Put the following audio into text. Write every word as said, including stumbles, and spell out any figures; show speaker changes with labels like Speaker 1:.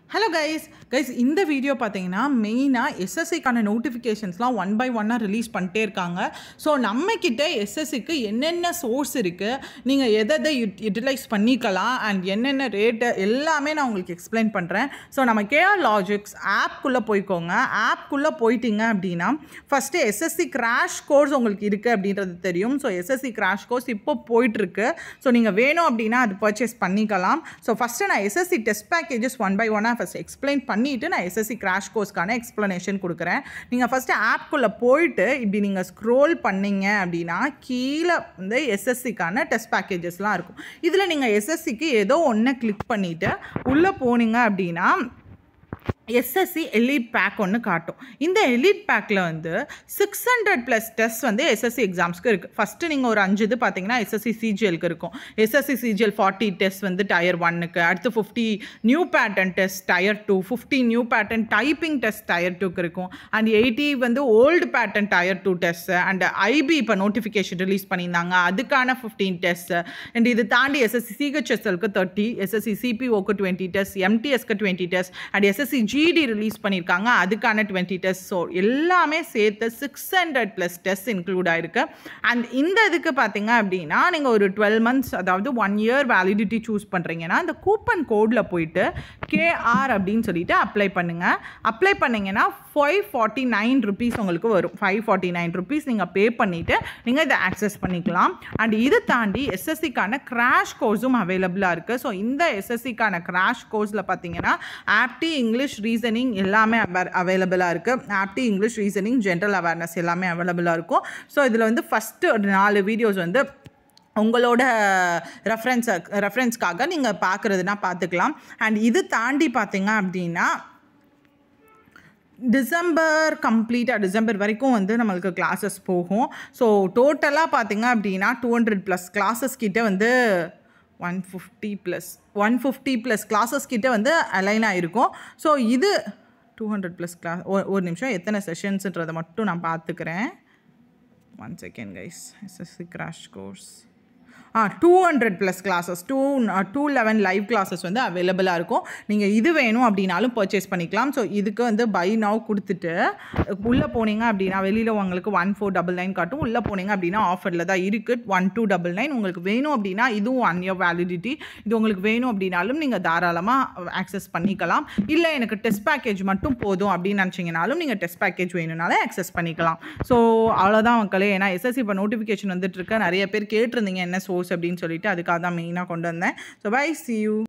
Speaker 1: Hello guys, guys இந்த video பார்த்தீங்கன்னா மெயினா எஸ்எஸ்சிக்கான நோட்டிஃபிகேஷன்ஸ்லாம் ஒன் பை ஒன்னாக ரிலீஸ் பண்ணிட்டே இருக்காங்க. ஸோ நம்மக்கிட்ட எஸ்எஸ்சிக்கு என்னென்ன சோர்ஸ் இருக்குது, நீங்கள் எதை எதை யூட்டிலைஸ் பண்ணிக்கலாம் அண்ட் என்னென்ன ரேட்டு எல்லாமே நான் உங்களுக்கு எக்ஸ்பிளைன் பண்ணுறேன். ஸோ நம்ம kaneeshreenalogics ஆப்குள்ளே போய்க்கோங்க. ஆப்குள்ளே போயிட்டீங்க அப்படின்னா ஃபஸ்ட்டு எஸ்எஸ்சி கிராஷ் கோர்ஸ் உங்களுக்கு இருக்குது அப்படின்றது தெரியும். ஸோ எஸ்எஸ்சி கிராஷ் கோர்ஸ் இப்போ போயிட்டுருக்கு. ஸோ நீங்கள் வேணும் அப்படின்னா அது பர்ச்சேஸ் பண்ணிக்கலாம். ஸோ ஃபஸ்ட்டு நான் SSC test packages one by ஒன்னாக ஃபஸ்ட் எக்ஸ்பிளைன் பண்ணிவிட்டு நான் எஸ்எஸ்சி கிராஷ் கோர்ஸ்க்கான எக்ஸ்ப்ளனேஷன் கொடுக்குறேன். நீங்கள் ஃபஸ்ட்டு ஆப்குள்ளே போயிட்டு இப்படி நீங்கள் ஸ்க்ரோல் பண்ணிங்க அப்படின்னா கீழே வந்து எஸ்எஸ்சிக்கான டெஸ்ட் பேக்கேஜஸ்லாம் இருக்கும். இதில் நீங்கள் எஸ்எஸ்சிக்கு ஏதோ ஒன்று கிளிக் பண்ணிவிட்டு உள்ளே போனீங்க அப்படின்னா எஸ்எஸ்சி எலிட் பேக் ஒன்று காட்டும். இந்த எலிட் பேக்கில் வந்து சிக்ஸ் ஹண்ட்ரட் ப்ளஸ் டெஸ்ட் வந்து எஸ்எஸ்சி எக்ஸாம்ஸ்க்கு இருக்குது. ஃபஸ்ட்டு நீங்கள் ஒரு அஞ்சு இது பார்த்தீங்கன்னா எஸ்எஸ்சி சிஜிஎலுக்கு இருக்கும். எஸ்எஸ்சி சிஜிஎல் ஃபார்ட்டி டெஸ்ட் வந்து டயர் ஒன்னுக்கு, அடுத்து fifty new pattern test tier two, fifty new pattern typing test tier டூக்கு இருக்கும். அண்ட் எயிட்டி வந்து old pattern tier two test and IB இப்போ நோட்டிஃபிகேஷன் ரிலீஸ் பண்ணியிருந்தாங்க அதுக்கான ஃபிஃப்டீன் டெஸ்ட். அண்ட் இது தாண்டி எஸ்எஸ்சி சிஹெச்எஸ்எலுக்கு தேர்ட்டி, எஸ்எஸ்சி சிபிஓக்கு டுவெண்ட்டி டெஸ்ட், எம்டிஎஸ்க்கு twenty test and SSC GD release பண்ணியிருக்காங்க அதுக்கான டுவெண்ட்டி டெஸ்ட். ஸோ எல்லாமே சேர்த்து six hundred plus test include ஆயிருக்கு. அண்ட் இந்த இதுக்கு பார்த்தீங்க அப்படின்னா நீங்கள் ஒரு டுவெல் மந்த்ஸ் அதாவது ஒன் இயர் வேலிடிட்டி சூஸ் பண்ணுறீங்கன்னா இந்த கூப்பன் கோடில் போயிட்டு கேஆர் அப்படின்னு சொல்லிட்டு அப்ளை பண்ணுங்கள். அப்ளை பண்ணிங்கன்னா ஃபைவ் ஃபார்ட்டி நைன் ருபீஸ் உங்களுக்கு வரும். ஃபைவ் ஃபார்ட்டி நைன் ருபீஸ் நீங்கள் பே பண்ணிவிட்டு நீங்கள் இதை ஆக்சஸ் பண்ணிக்கலாம். அண்ட் இது தாண்டி எஸ்எஸ்சிக்கான கிராஷ் கோர்ஸும் அவைலபிளாக இருக்குது. ஸோ இந்த எஸ்எஸ்சிக்கான கிராஷ் கோர்ஸில் பார்த்தீங்கன்னா ஆப்டி, இங்கிலீஷ், ரீசனிங் எல்லாமே அவைலபிளாக இருக்குது. Apti, English, reasoning, general awareness எல்லாமே அவைலபிளாக இருக்கும். ஸோ இதில் வந்து ஃபஸ்ட்டு ஒரு நாலு வீடியோஸ் வந்து உங்களோட ரெஃபரன்ஸ் ரெஃபரன்ஸ்க்காக நீங்கள் பார்க்குறதுனா பார்த்துக்கலாம். அண்ட் இது தாண்டி பார்த்தீங்க அப்படின்னா டிசம்பர் கம்ப்ளீட்டாக டிசம்பர் வரைக்கும் வந்து நம்மளுக்கு கிளாஸஸ் போகும். ஸோ டோட்டலாக பார்த்தீங்க அப்படின்னா டூ ஹண்ட்ரட் ப்ளஸ் கிளாஸஸ் கிட்டே வந்து one fifty plus one fifty plus classes கிட்டே வந்து அலைன் ஆகிருக்கும். ஸோ இது டூ ஹண்ட்ரட் ப்ளஸ் கிளாஸ் ஒரு நிமிஷம் எத்தனை செஷன்ஸுன்றதை மட்டும் நான் பார்த்துக்கிறேன். One second guys. SSC crash course ஆ two hundred plus classes two two eleven live classes வந்து அவைலபிளாக இருக்கும். நீங்கள் இது வேணும் அப்படின்னாலும் பர்ச்சேஸ் பண்ணிக்கலாம். ஸோ இதுக்கு வந்து பை நவ் கொடுத்துட்டு உள்ளே போனீங்க அப்படின்னா வெளியில் உங்களுக்கு ஒன் ஃபோர் டபுள் நைன் காட்டும். உள்ளே போனீங்க அப்படின்னா ஆஃபரில் தான் இருக்குது ஒன் டூ டபுள் நைன். உங்களுக்கு வேணும் அப்படின்னா இதுவும் ஒன் இயர் வேலிடிட்டி. இது உங்களுக்கு வேணும் அப்படின்னாலும் நீங்கள் தாராளமாக ஆக்சஸ் பண்ணிக்கலாம். இல்லை எனக்கு டெஸ்ட் பேக்கேஜ் மட்டும் போதும் அப்படின்னு நினச்சிங்கனாலும் நீங்கள் டெஸ்ட் பேக்கேஜ் வேணும்னாலே ஆக்சஸ் பண்ணிக்கலாம். ஸோ அவ்வளோதான் மக்களே. ஏன்னா எஸ்எஸ்சி இப்போ நோட்டிஃபிகேஷன் வந்துட்டு இருக்க நிறைய பேர் கேட்டிருந்தீங்க என்ன சோர்ஸ் அப்படின்னு சொல்லிட்டு அதுக்காக தான் மெயினாக கொண்டு வந்தேன். So bye, see you.